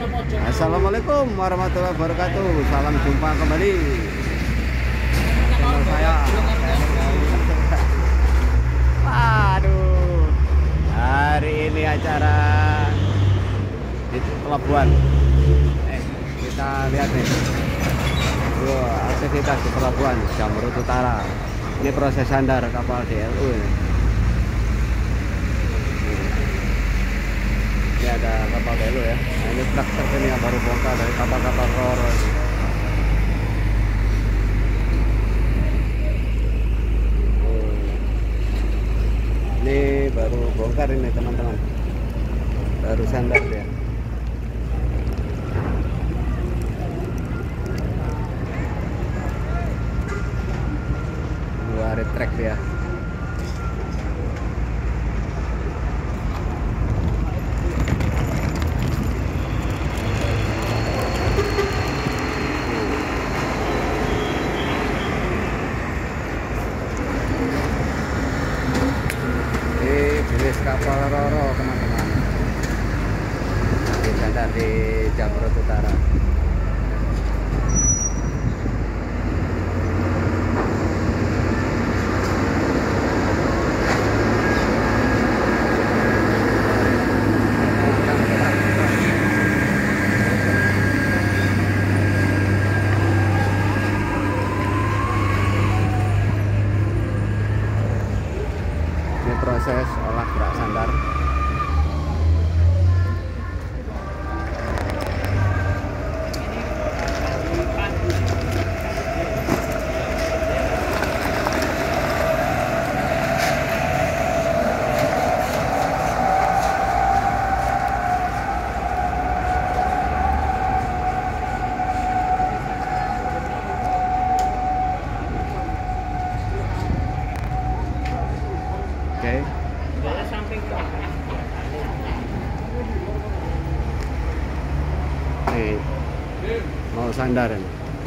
Assalamualaikum warahmatullahi wabarakatuh. Salam jumpa kembali channel saya. Waduh, hari ini acara di pelabuhan. Kita lihat nih, aktivitas di pelabuhan Jamrut Utara. Ini proses sandar kapal DLU ini. Ini ada kapal DLU ya. Nah, ini truk ini yang baru bongkar dari kapal-kapal Roro. Ini baru bongkar ini teman-teman. Baru sandar dia. Dua retrek dia. Jenis kapal Roro teman-teman, sandar di Jamrut Utara. Ini proses olah gerak sandar. Oke. Nih, mau sandar ini.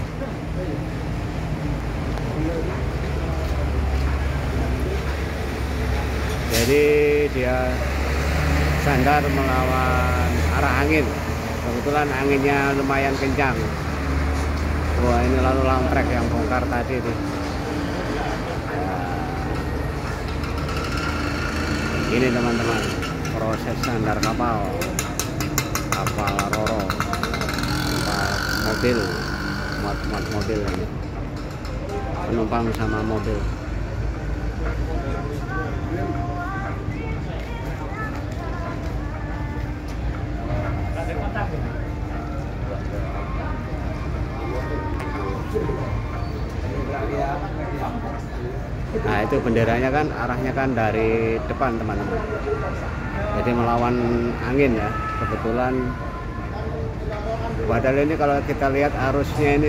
Jadi dia sandar melawan arah angin. Kebetulan anginnya lumayan kencang. Wah, ini lalu lamprek yang bongkar tadi tuh. Ini teman-teman, proses sandar kapal Roro, mobil, muat mobil ini, penumpang sama mobil. Nah, itu benderanya kan arahnya kan dari depan teman-teman, jadi melawan angin ya. Kebetulan padahal ini kalau kita lihat arusnya ini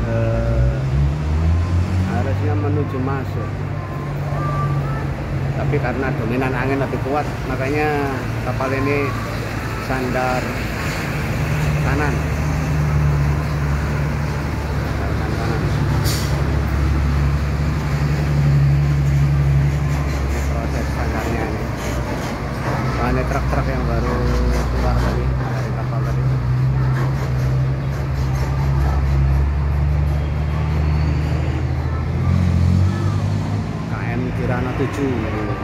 arusnya menuju masuk, tapi karena dominan angin lebih kuat makanya kapal ini sandar kanan. Ini truk-truk yang baru keluar tadi dari kapal tadi. KM Kirana 7.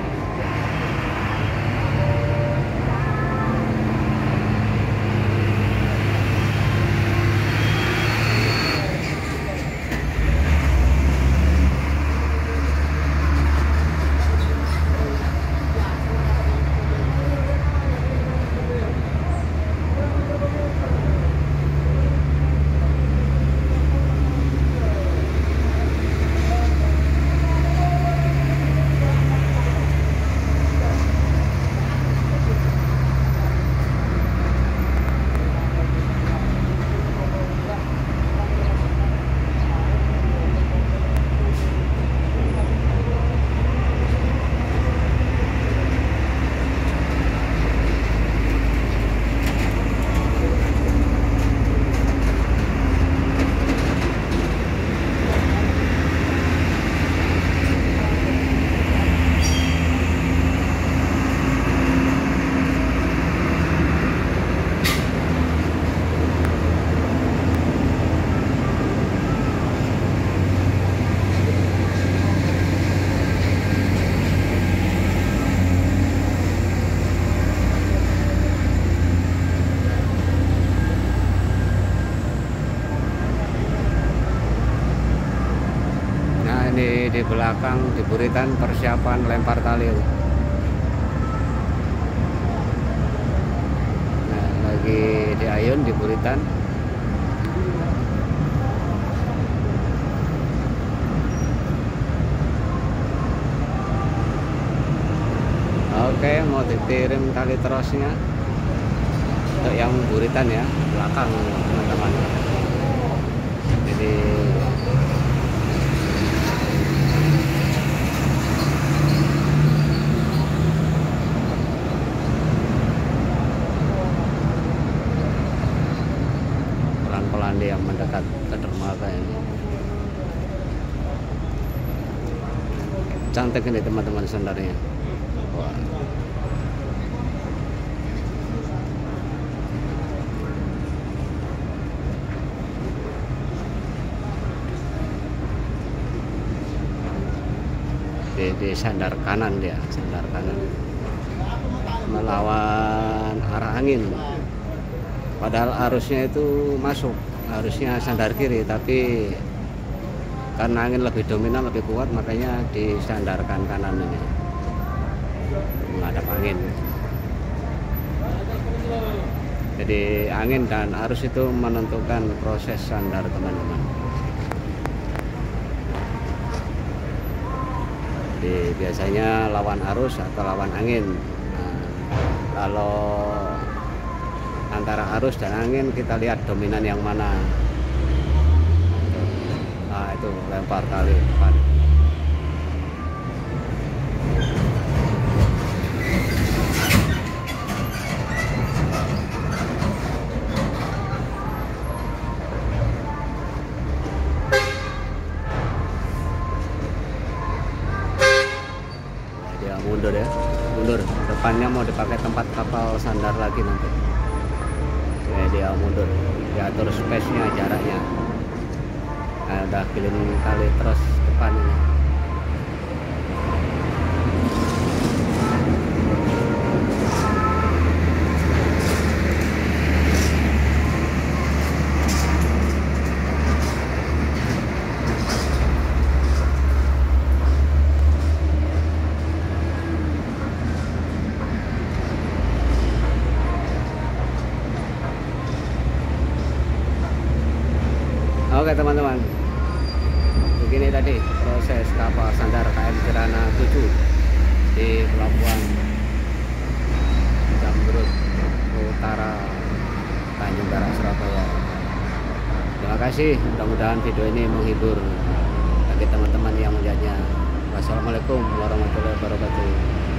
di belakang di Buritan persiapan lempar tali. Nah, lagi di Ayun di Buritan. Oke, mau dikirim tali terosnya untuk yang Buritan ya, belakang teman-teman. Jadi pelan-pelan dia mendekat ke dermaga ini. Cantik ini teman-teman sendarnya. Wah. Di sandar kanan dia, sandar kanan melawan arah angin, padahal arusnya itu masuk, harusnya sandar kiri, tapi karena angin lebih dominan, lebih kuat, makanya disandarkan kanan ini menghadap angin. Jadi angin dan arus itu menentukan proses sandar teman-teman. Jadi biasanya lawan arus atau lawan angin. Nah, kalau antara arus dan angin kita lihat dominan yang mana. Nah itu lempar tali depan. Dia mundur ya, mundur. Depannya mau dipakai tempat kapal sandar lagi nanti. Oke, dia mundur, diatur space-nya, jaraknya. Nah, udah kirim tali terus depan ini. Oke teman-teman, begini tadi proses kapal sandar KM Kirana 7 di Pelabuhan Zamrud Utara, Tanjung Perak, Surabaya. Terima kasih, mudah-mudahan video ini menghibur bagi teman-teman yang melihatnya. Wassalamualaikum warahmatullahi wabarakatuh.